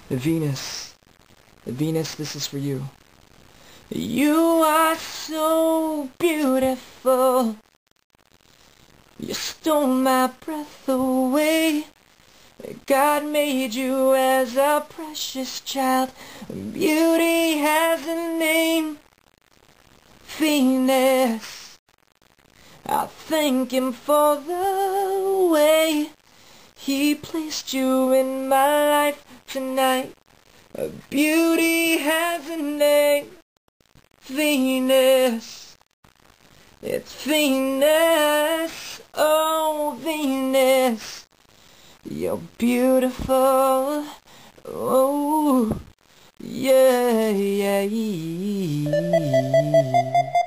Venus, Venus, this is for you. You are so beautiful. You stole my breath away. God made you as a precious child. Beauty has a name, Venus. I thank him for the way he placed you in my life tonight. Beauty has a name, Venus. It's Venus, oh Venus. You're beautiful, oh yeah, yeah, yeah.